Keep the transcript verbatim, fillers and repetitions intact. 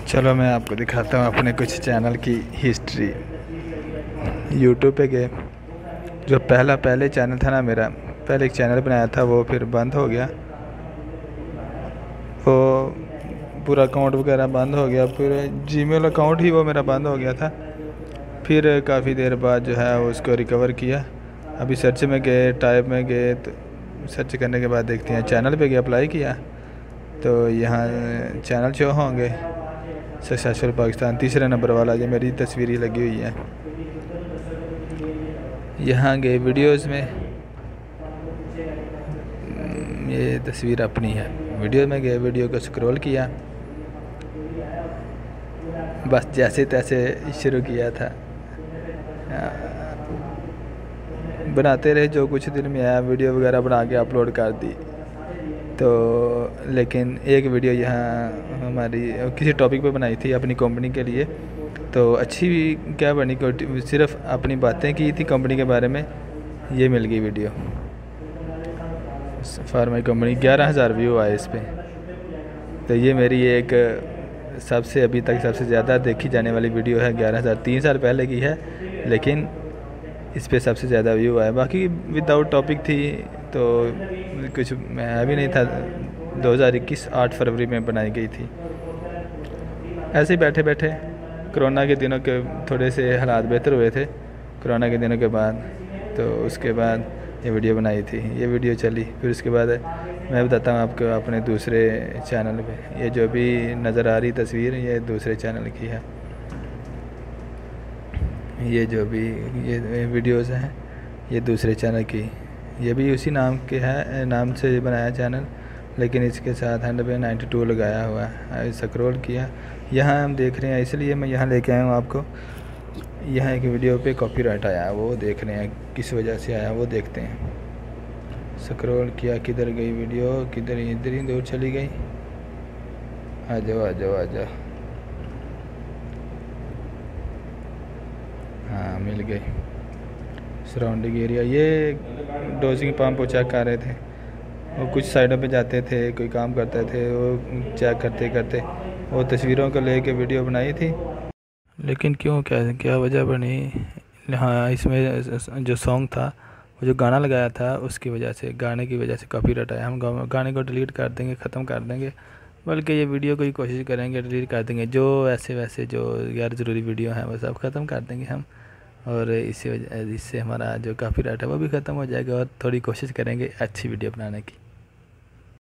चलो मैं आपको दिखाता हूँ अपने कुछ चैनल की हिस्ट्री। यूट्यूब पे गए, जो पहला पहले चैनल था ना मेरा, पहले एक चैनल बनाया था वो फिर बंद हो गया, वो पूरा अकाउंट वगैरह बंद हो गया, फिर जीमेल अकाउंट ही वो मेरा बंद हो गया था। फिर काफ़ी देर बाद जो है उसको रिकवर किया। अभी सर्च में गए, टाइप में गए, तो सर्च करने के बाद देखते हैं चैनल पे गया, अप्लाई किया तो यहाँ चैनल शो होंगे सक्सेसफुल पाकिस्तान, तीसरे नंबर वाला जो मेरी तस्वीर ही लगी हुई है। यहाँ गए वीडियोस में, ये तस्वीर अपनी है। वीडियो में गए, वीडियो को स्क्रॉल किया, बस जैसे तैसे शुरू किया था, बनाते रहे जो कुछ दिल में आया, वीडियो वगैरह बना के अपलोड कर दी। तो लेकिन एक वीडियो यहाँ हमारी किसी टॉपिक पे बनाई थी अपनी कंपनी के लिए, तो अच्छी क्या बनी, सिर्फ अपनी बातें की थी कंपनी के बारे में, ये मिल गई वीडियो फॉर माई कंपनी। ग्यारह हज़ार व्यू आए इस पर। तो ये मेरी एक सबसे अभी तक सबसे ज़्यादा देखी जाने वाली वीडियो है। ग्यारह हज़ार तीन साल पहले की है, लेकिन इस पे सबसे ज़्यादा व्यू आए। बाकी विदाउट टॉपिक थी तो कुछ मैं भी नहीं था। दो हज़ार इक्कीस आठ फरवरी में बनाई गई थी। ऐसे ही बैठे बैठे कोरोना के दिनों के थोड़े से हालात बेहतर हुए थे कोरोना के दिनों के बाद, तो उसके बाद ये वीडियो बनाई थी। ये वीडियो चली, फिर उसके बाद मैं बताता हूँ आपको अपने दूसरे चैनल पे। ये जो भी नज़र आ रही तस्वीर, ये दूसरे चैनल की है। ये जो भी ये वीडियोस हैं, ये दूसरे चैनल की, ये भी उसी नाम के है, नाम से बनाया चैनल, लेकिन इसके साथ हैंड पे नाइन्टी टू लगाया हुआ है। स्क्रॉल किया, यहाँ हम देख रहे हैं, इसलिए मैं यहाँ लेके आया हूँ आपको। यहाँ एक वीडियो पे कॉपीराइट आया, वो देख रहे हैं किस वजह से आया, वो देखते हैं। स्क्रॉल किया, किधर गई वीडियो, किधर, इधर ही दूर चली गई। आ जाओ आ जाओ आ जाओ, हाँ मिल गई। सराउंडिंग एरिया, ये डोजिंग पंप वो चेक कर रहे थे। वो कुछ साइडों पे जाते थे, कोई काम करते थे, वो चेक करते करते वो तस्वीरों को लेके वीडियो बनाई थी। लेकिन क्यों, क्या क्या वजह बनी? हाँ, इसमें जो सॉन्ग था, वो जो गाना लगाया था, उसकी वजह से, गाने की वजह से कॉपीराइट आया। हम गाने को डिलीट कर देंगे, ख़त्म कर देंगे, बल्कि ये वीडियो को ही कोशिश करेंगे डिलीट कर देंगे। जो ऐसे वैसे जो गैर ज़रूरी वीडियो हैं वो सब ख़त्म कर देंगे हम, और इसी वजह इससे हमारा जो कॉपीराइट है वो भी ख़त्म हो जाएगा, और थोड़ी कोशिश करेंगे अच्छी वीडियो बनाने की।